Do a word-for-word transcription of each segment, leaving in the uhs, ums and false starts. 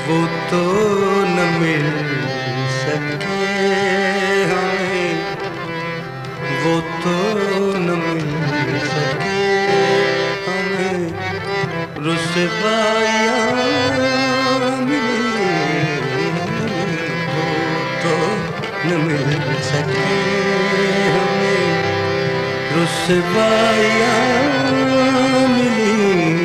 वो तो न मिल सके हमें, वो तो न मिल सके हमें, रुसवाइयाँ मिली वो तो न मिल सके हमें, रुसवाइयाँ मिली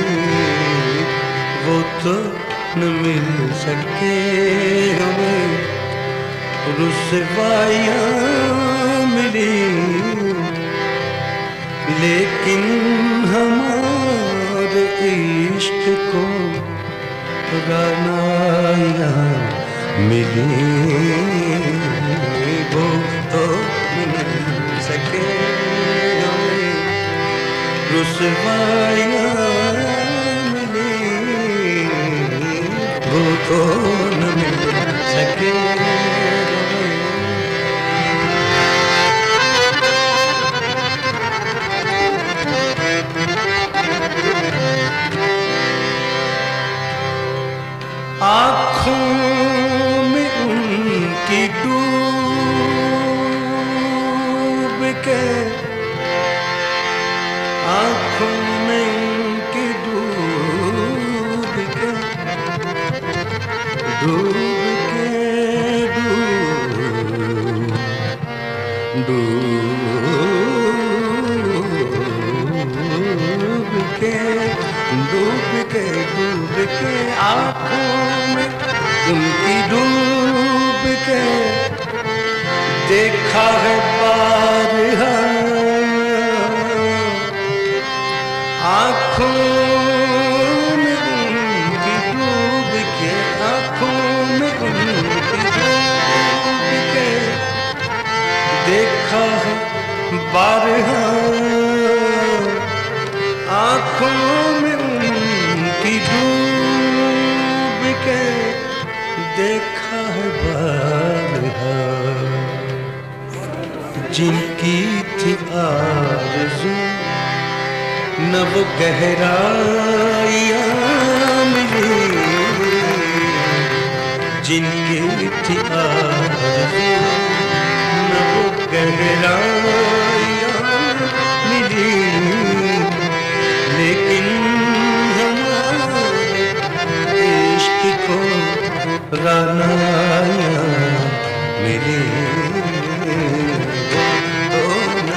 वो तो न मिल सके हमें, रुसवाइयाँ मिली। लेकिन हमारे इश्क को रानाइयाँ मिली वो तो न मिल सके हमें, रुसवाइयाँ वो तो न मिल सके। आँखों में उनकी डूब के, आँखों में उनकी डूब के, डूब के डूब डूब के डूब के डूब के आँखों में उनकी डूब के देखा है बारहा, आँखों में उनकी डूब के, आँखों में उनकी डूब के देखा है बारहा, आँखों में उनकी डूब के देखा है बारहा। जिनकी थी आरज़ू न वो गहराइयाँ मिली, जिनकी थी आरज़ू न वो गहराइयाँ मिली। लेकिन हमारे इश्क को रानाइयाँ मिली तो न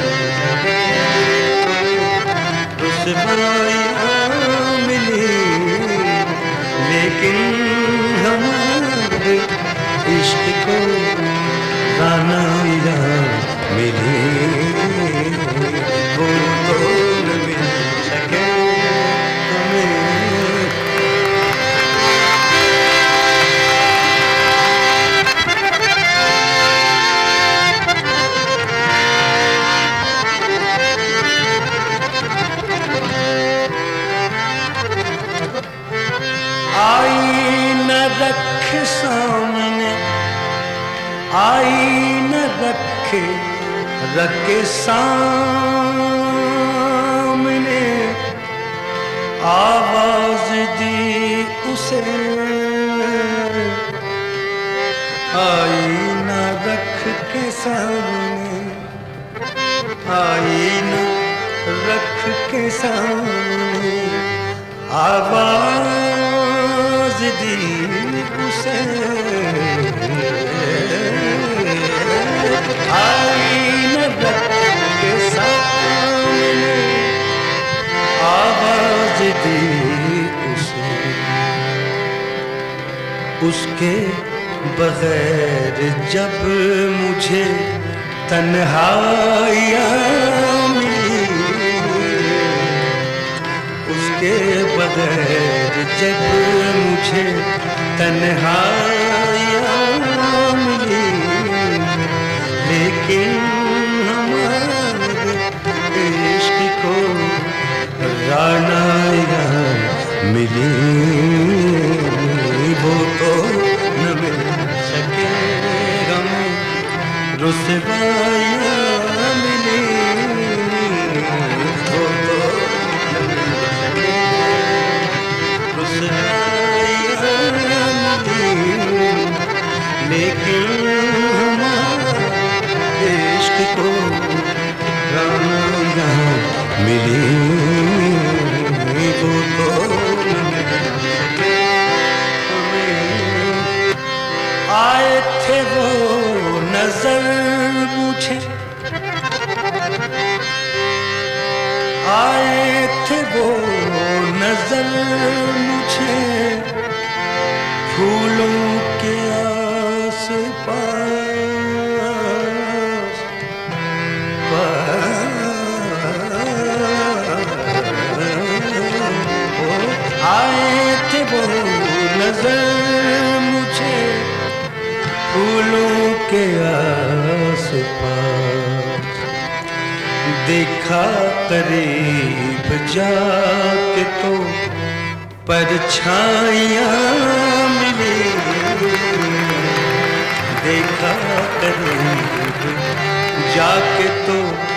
रुसवाइयाँ मिली। लेकिन हमारे इश्क को रानाइयाँ मिली वो तो न मिल सके हमें। आईना रखे सामने, आईना रखे रखे सामने, आवाज दी उसे, आईना रख के सामने, आईना रख के सामने, आवाज दी उसे, आईना रख के सामने, आवाज दी उसे। उसके बगैर जब मुझे तन्हाइयाँ मिली, उसके बगैर जब मुझे तन्हाइयाँ मिली। लेकिन हमारे इश्क को रानाइयाँ मिली वो तो न मिल सके हमें, रुसवाइयाँ मिली वो तो न मिल सके, रुसवाइयाँ लेकिन हमारे इश्क को रानियां मिली वो तो आए थे वो नजर मुझे, आए थे वो नजर मुझे फूलों के आस पास, आए थे वो नजर मुझे फूलों के आस पास। देखा करीब जाके तो परछाइयाँ मिली, देखा करीब जाके तो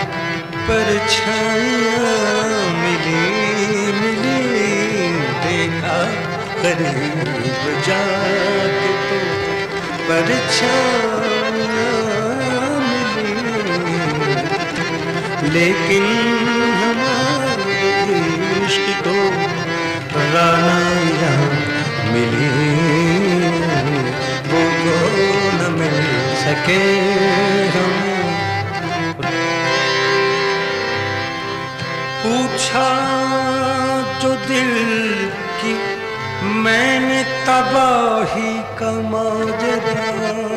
परछाइयाँ मिली मिली, देखा करीब जाके तो परछाइयाँ मिली, लेकिन हमारे इश्क को रानियां मिली वो तो न मिल सके हमें। पूछा जो दिल की मैंने तबाही का माजरा,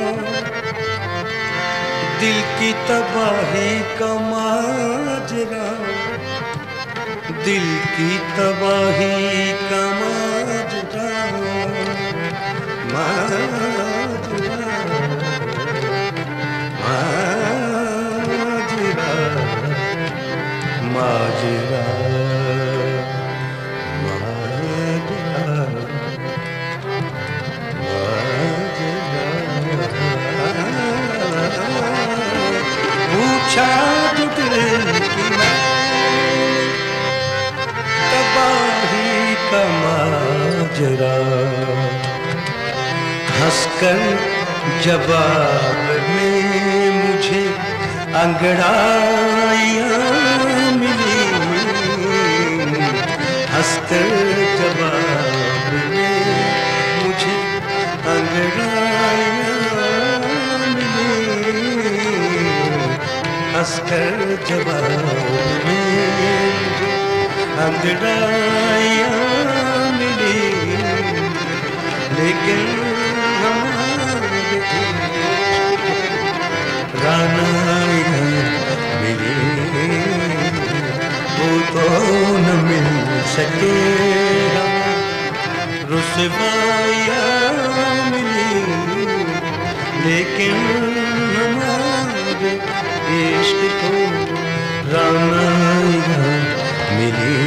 दिल की तबाही का माजरा, दिल की तबाही का माजरा, माजरा, माजरा, माजरा, पूछा जो दिल की तबाही का माजरा, हंसकर जवाब में मुझे अंगड़ाइयाँ मिली, हंसकर जवाब में मुझे अंगड़ाइयाँ मिली, हंसकर जवाब में मुझे अंगड़ाइयाँ मिली, लेकिन हमारे रानियां मिली वो तो न मिल सके हमें, रुसवाइयाँ मिली, लेकिन हमारे इश्क को रानियां मिली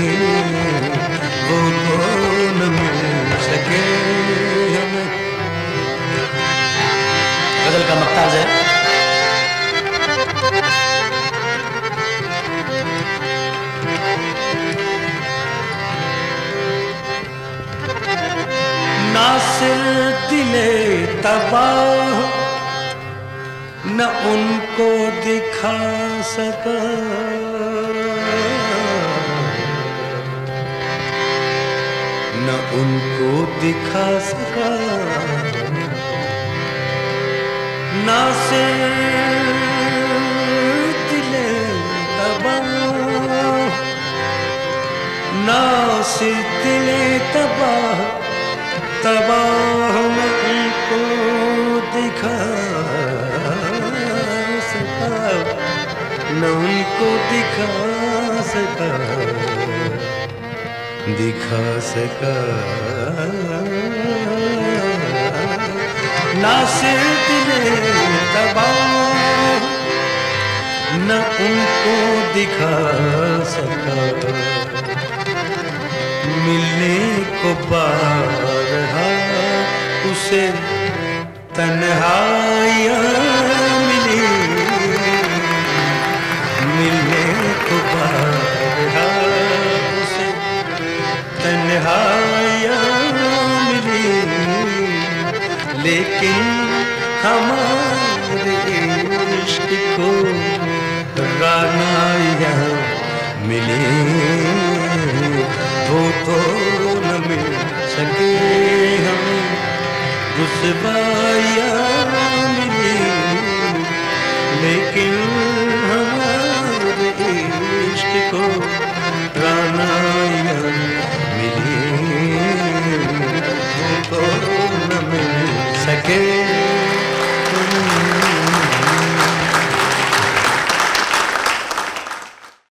वो तो न मिल सके हमें। गजल का मक्ताज है। नासिर दिले तबाह न उनको दिखा सका, न उनको दिखा सका, नासिर दिले तबाह, नासिर दिले तबाह, तबाह न उनको दिखा सका, न उनको दिखा सका, दिखा सका, नासिर दिले तबाह न उनको दिखा सका, मिलने को बारहा उसे तन्हाइयाँ मिली, मिलने को बारहा उसे तन्हाइयाँ मिली, लेकिन हमारे इश्क को राना यहाँ मिले